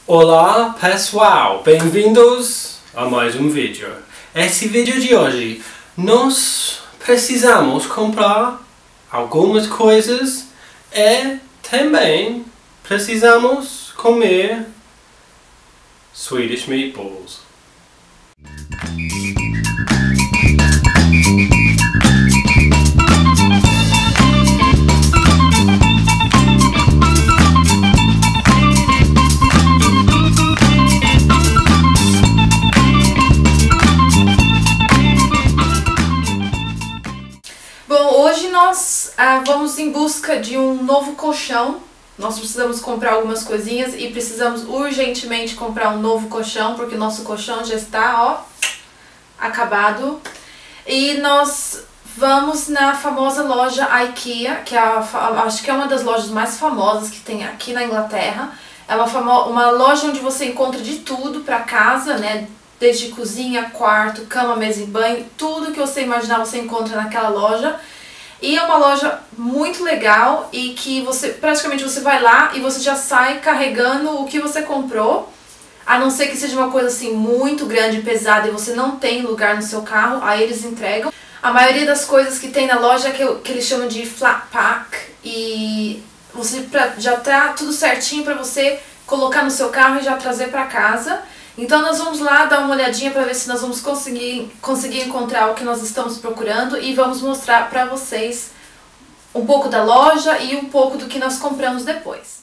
Olá pessoal, bem-vindos a mais um vídeo. Esse vídeo de hoje nós precisamos comprar algumas coisas e também precisamos comer Swedish meatballs. Hoje nós vamos em busca de um novo colchão. Nós precisamos comprar algumas coisinhas e precisamos urgentemente comprar um novo colchão, porque nosso colchão já está, acabado. E nós vamos na famosa loja IKEA, que acho que é uma das lojas mais famosas que tem aqui na Inglaterra. É uma loja onde você encontra de tudo para casa, né? Desde cozinha, quarto, cama, mesa e banho, tudo que você imaginar você encontra naquela loja. E é uma loja muito legal e que praticamente você vai lá e você já sai carregando o que você comprou, a não ser que seja uma coisa assim muito grande e pesada e você não tem lugar no seu carro, aí eles entregam. A maioria das coisas que tem na loja é que eles chamam de flat pack e já tá tudo certinho para você colocar no seu carro e já trazer para casa. Então nós vamos lá dar uma olhadinha para ver se nós vamos conseguir encontrar o que nós estamos procurando e vamos mostrar para vocês um pouco da loja e um pouco do que nós compramos depois.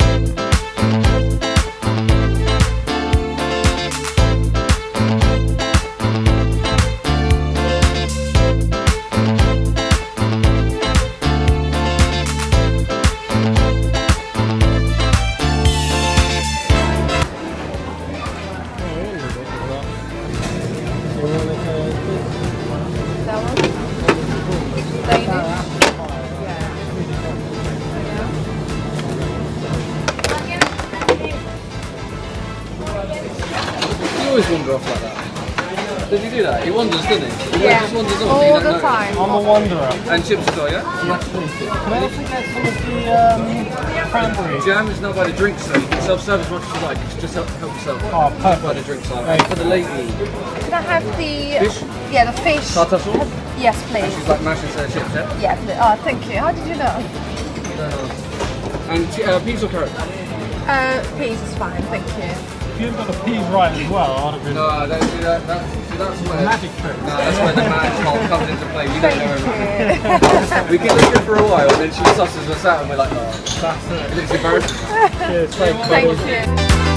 He always wander off like that. Does he do that? He wanders, doesn't he? Yeah, Just wanders off. all the time. I'm a wanderer. And chips as well, yeah? Yes, please. Can I also get some of the cranberries? Jam is not by the drink side. You can self-serve as much as you like. Just help yourself. Oh, perfect. By the drink side. Right. For the lady. Can I have the Fish? Yeah, the fish. Tartar sauce? Yes, And please. she's like mashing her chips, yeah? Yeah, please. Oh, thank you. How did you know? And peas or carrots? Peas is fine, thank you. If you've got the peas right as well, I'd have been... No, don't do that. That's where... Magic trick. No, that's where the magic comes into play. We don't know Thank everything. you. We keep looking for a while and then she susses us out and we're like, oh, That's it. it looks embarrassing. Cheers, thank you. Thank you.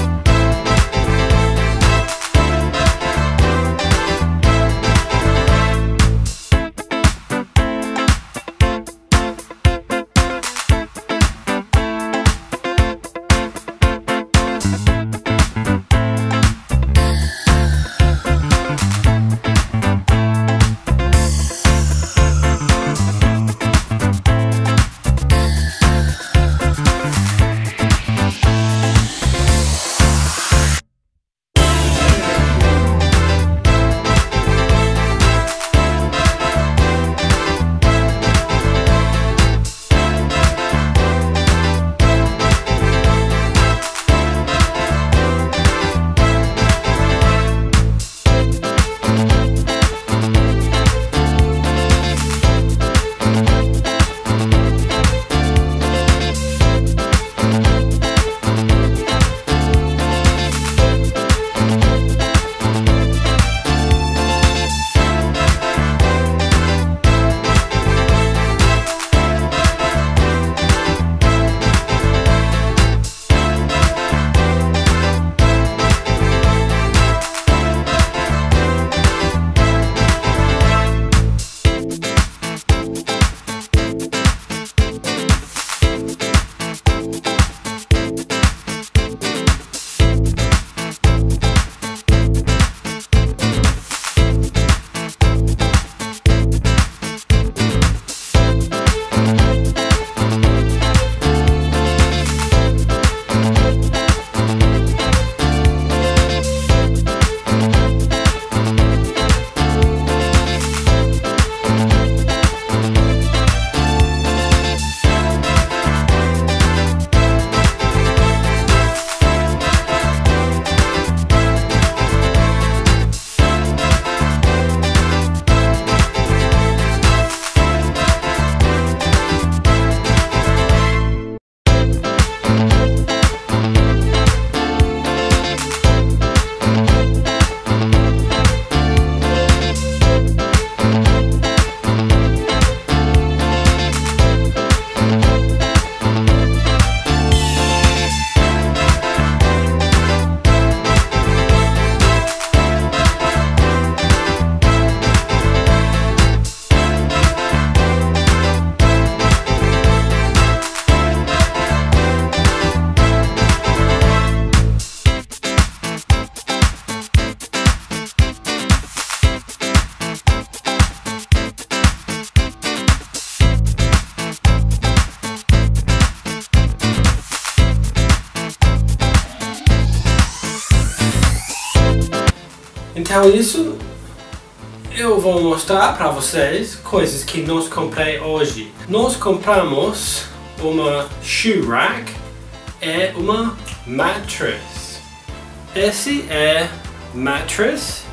Então isso eu vou mostrar para vocês coisas que nós comprei hoje. Nós compramos uma shoe rack e uma mattress. Esse é mattress.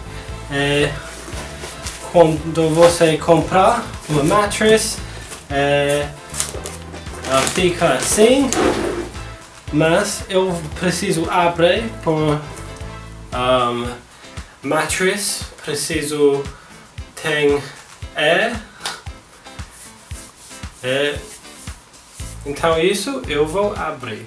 Quando você comprar uma mattress, ela fica assim, mas eu preciso abrir por mattress, preciso tem então isso eu vou abrir.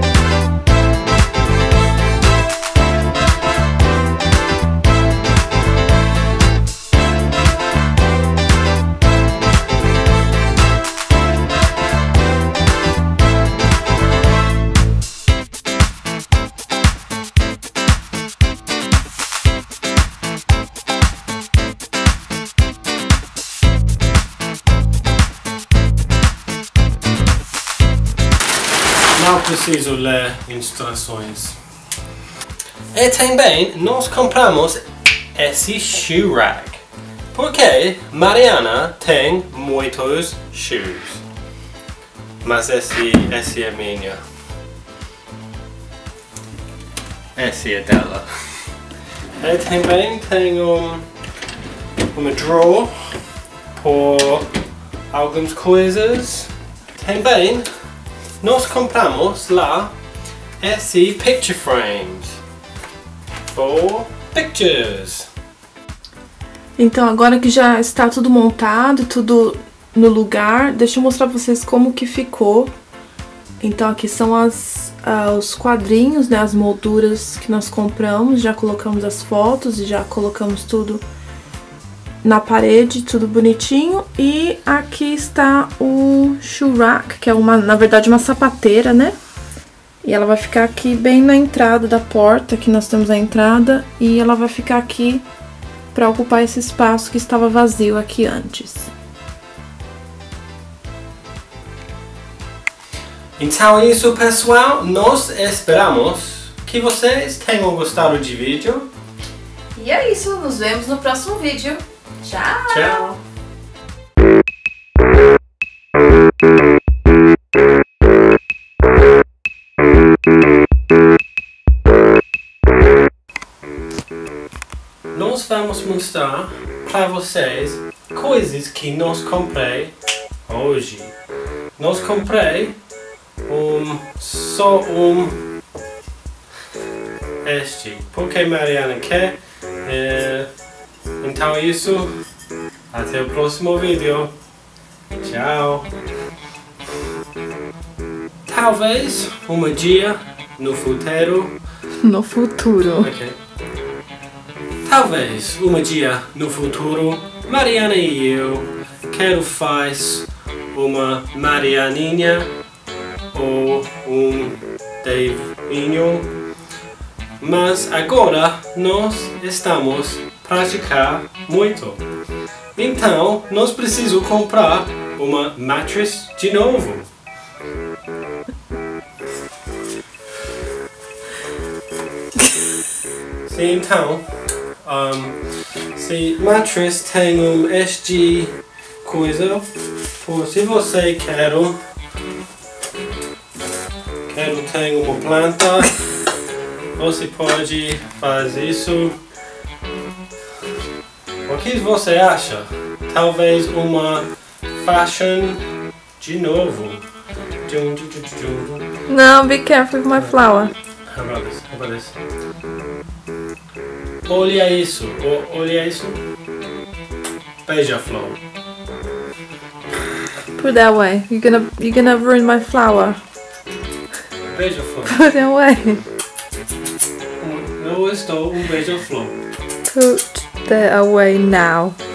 Não preciso ler instruções. E também nós compramos esse shoe rack, porque Mariana tem muitos shoes, mas esse é minha. Esse é dela. E também tenho uma drawer por algumas coisas. Também nós compramos lá esse picture frames for pictures. Então agora que já está tudo montado, tudo no lugar, deixa eu mostrar pra vocês como que ficou. Então aqui são os quadrinhos, né, as molduras que nós compramos, já colocamos as fotos e já colocamos tudo na parede, tudo bonitinho. E aqui está o shoe rack, que é na verdade uma sapateira, né? E ela vai ficar aqui bem na entrada da porta, aqui nós temos a entrada, e ela vai ficar aqui para ocupar esse espaço que estava vazio aqui antes. Então é isso, pessoal, nós esperamos que vocês tenham gostado do vídeo. E é isso, nos vemos no próximo vídeo. Tchau! Tchau! Nós vamos mostrar para vocês coisas que nós comprei hoje. Nós comprei só este, porque Mariana quer. Então é isso, até o próximo vídeo. Tchau. Talvez dia no futuro. No futuro. Okay. Talvez dia no futuro, Mariana e eu quero fazer uma Marianinha ou Davinho. Mas agora nós estamos praticando muito. Então nós precisamos comprar uma mattress de novo. Sim, então, se mattress tem este coisa, se você quer ter uma planta, você pode fazer isso. O que você acha? Talvez uma fashion de novo. No, be careful with my flower. How about this? How about this? Olha isso. Olha isso. Beija-flor. Put that away. You're gonna ruin my flower. Beija-flor. Put it away. Eu estou beija-flor. Put that away now.